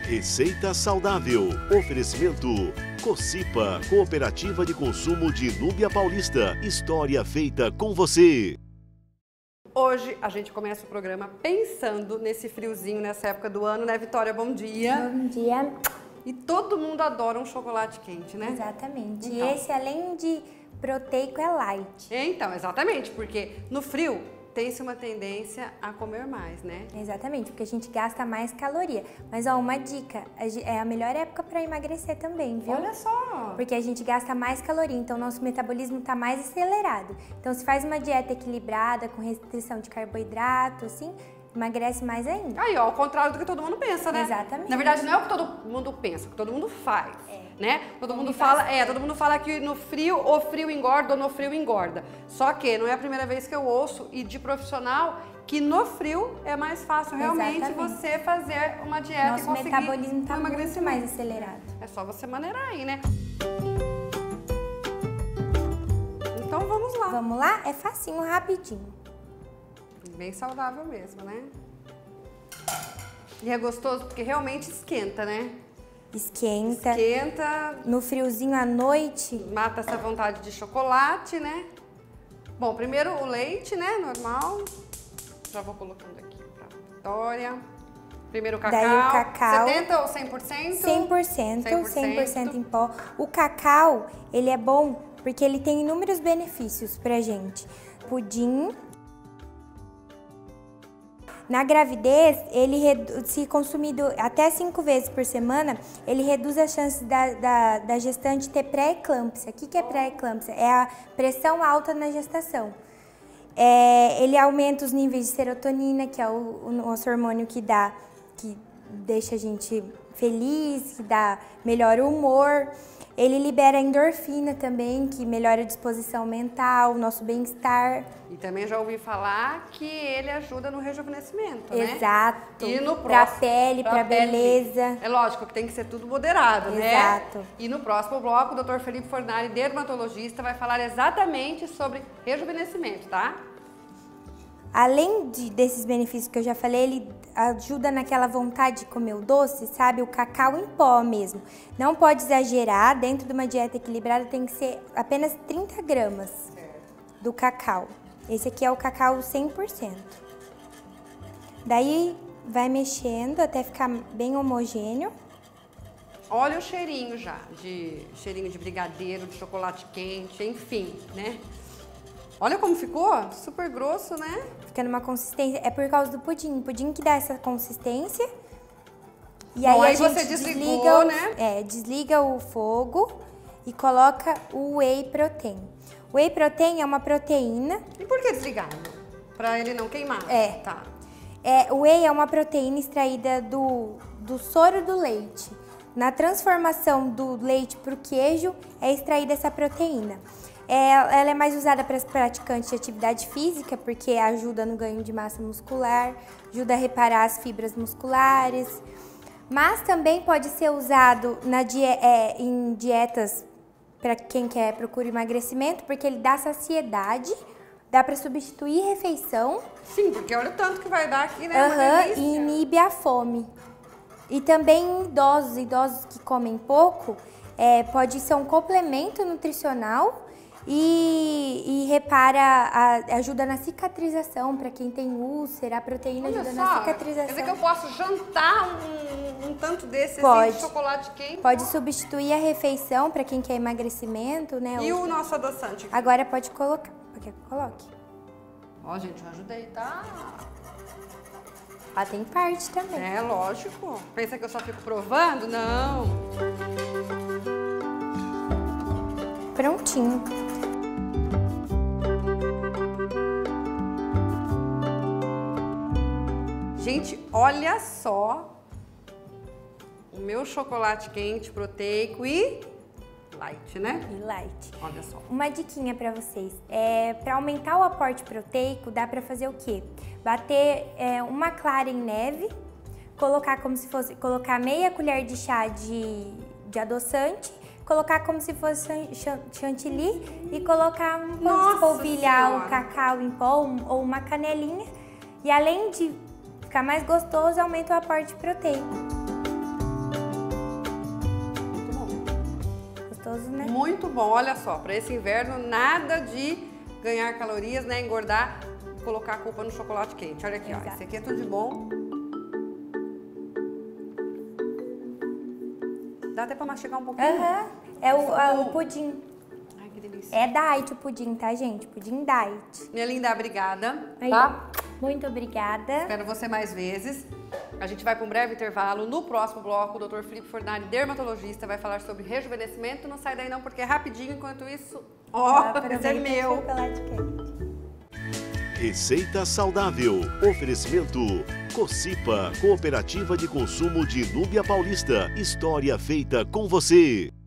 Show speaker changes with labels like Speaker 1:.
Speaker 1: Receita saudável. Oferecimento Cocipa, Cooperativa de Consumo de Núbia Paulista. História feita com você.
Speaker 2: Hoje a gente começa o programa pensando nesse friozinho, nessa época do ano, né, Vitória? Bom dia.
Speaker 3: Bom dia.
Speaker 2: E todo mundo adora um chocolate quente, né?
Speaker 3: Exatamente.
Speaker 2: Então.
Speaker 3: E esse, além de proteico, é light.
Speaker 2: Então, exatamente, porque no frio tem-se uma tendência a comer mais, né?
Speaker 3: Exatamente, porque a gente gasta mais caloria. Mas, ó, uma dica, é a melhor época para emagrecer também, viu?
Speaker 2: Olha só!
Speaker 3: Porque a gente gasta mais caloria, então nosso metabolismo tá mais acelerado. Então, se faz uma dieta equilibrada, com restrição de carboidrato, assim, emagrece mais ainda.
Speaker 2: Aí, ó, ao contrário do que todo mundo pensa, né?
Speaker 3: Exatamente.
Speaker 2: Na verdade, não é o que todo mundo pensa, é o que todo mundo faz, né? Todo mundo fala que no frio, o frio engorda ou no frio engorda. Só que não é a primeira vez que eu ouço, e de profissional, que no frio é mais fácil realmente você fazer uma dieta
Speaker 3: Nosso
Speaker 2: e conseguir
Speaker 3: metabolismo tá
Speaker 2: emagrecimento.
Speaker 3: muito mais acelerado.
Speaker 2: É só você maneirar aí, né? Então vamos lá.
Speaker 3: Vamos lá? É facinho, rapidinho.
Speaker 2: Bem saudável mesmo, né? E é gostoso porque realmente esquenta, né?
Speaker 3: Esquenta.
Speaker 2: Esquenta.
Speaker 3: No friozinho à noite.
Speaker 2: Mata essa vontade de chocolate, né? Bom, primeiro o leite, né? Normal. Já vou colocando aqui pra Vitória. Primeiro o cacau.
Speaker 3: Daí o cacau.
Speaker 2: 70 ou 100%?
Speaker 3: 100% em pó. O cacau, ele é bom porque ele tem inúmeros benefícios pra gente. Pudim. Na gravidez, se consumido até 5 vezes por semana, ele reduz as chances da gestante ter pré-eclâmpsia. O que é pré-eclâmpsia? É a pressão alta na gestação. Ele aumenta os níveis de serotonina, que é o nosso hormônio que deixa a gente feliz, que dá melhor humor. Ele libera a endorfina também, que melhora a disposição mental, o nosso bem-estar.
Speaker 2: E também já ouvi falar que ele ajuda no rejuvenescimento, né?
Speaker 3: Exato.
Speaker 2: E no
Speaker 3: pra pele, pra beleza.
Speaker 2: É lógico que tem que ser tudo moderado, né?
Speaker 3: Exato.
Speaker 2: E no próximo bloco, o Dr. Felipe Fornari, dermatologista, vai falar exatamente sobre rejuvenescimento, tá?
Speaker 3: Além desses benefícios que eu já falei, ele ajuda naquela vontade de comer o doce, sabe? O cacau em pó mesmo. Não pode exagerar, dentro de uma dieta equilibrada tem que ser apenas 30 gramas do cacau. Esse aqui é o cacau 100%. Daí vai mexendo até ficar bem homogêneo.
Speaker 2: Olha o cheirinho já, cheirinho de brigadeiro, de chocolate quente, enfim, né? Olha como ficou, super grosso, né?
Speaker 3: Fica numa consistência, é por causa do pudim. O pudim que dá essa consistência. E
Speaker 2: bom,
Speaker 3: aí a gente
Speaker 2: você desligou, né?
Speaker 3: Desliga o fogo e coloca o whey protein. O whey protein é uma proteína.
Speaker 2: E por que desligado? Pra ele não queimar? Tá.
Speaker 3: O whey é uma proteína extraída do soro do leite. Na transformação do leite para o queijo, é extraída essa proteína. Ela é mais usada para as praticantes de atividade física, porque ajuda no ganho de massa muscular, ajuda a reparar as fibras musculares, mas também pode ser usado em dietas para quem procura emagrecimento, porque ele dá saciedade, dá para substituir refeição.
Speaker 2: Sim, porque olha o tanto que vai dar aqui, né?
Speaker 3: E inibe a fome. E também em idosos que comem pouco, pode ser um complemento nutricional. E ajuda na cicatrização, para quem tem úlcera, a proteína ajuda na cicatrização.
Speaker 2: Quer dizer que eu posso jantar um tanto desse
Speaker 3: assim,
Speaker 2: de chocolate quente?
Speaker 3: Pode substituir a refeição para quem quer emagrecimento, né?
Speaker 2: E o nosso adoçante?
Speaker 3: Agora pode colocar. Quer que coloque?
Speaker 2: Ó, gente, eu ajudei, tá?
Speaker 3: Tem parte também.
Speaker 2: É, lógico. Pensa que eu só fico provando? Não.
Speaker 3: Prontinho.
Speaker 2: Gente, olha só o meu chocolate quente proteico e light, né?
Speaker 3: E light.
Speaker 2: Olha só.
Speaker 3: Uma diquinha pra vocês. Para aumentar o aporte proteico, dá pra fazer o quê? Bater uma clara em neve, colocar meia colher de chá de adoçante, colocar como se fosse chantilly e colocar polvilhar o cacau em pó ou uma canelinha. E além de ficar mais gostoso, aumenta o aporte proteico.
Speaker 2: muito bom, olha só, para esse inverno nada de ganhar calorias, né, engordar, colocar a culpa no chocolate quente. Olha aqui, ó, esse aqui é tudo de bom. Dá até para mastigar um pouquinho.
Speaker 3: É o pudim.
Speaker 2: Ai, que delícia.
Speaker 3: É diet o pudim, tá, gente? Pudim diet.
Speaker 2: Minha linda, obrigada,
Speaker 3: Aí,
Speaker 2: tá?
Speaker 3: Muito obrigada.
Speaker 2: Espero você mais vezes. A gente vai para um breve intervalo. No próximo bloco, o Dr. Felipe Fornari, dermatologista, vai falar sobre rejuvenescimento. Não sai daí não, porque é rapidinho. Enquanto isso, ó, esse é meu.
Speaker 3: Chocolate quente.
Speaker 1: Receita saudável. Oferecimento Cocipa, Cooperativa de Consumo de Núbia Paulista. História feita com você.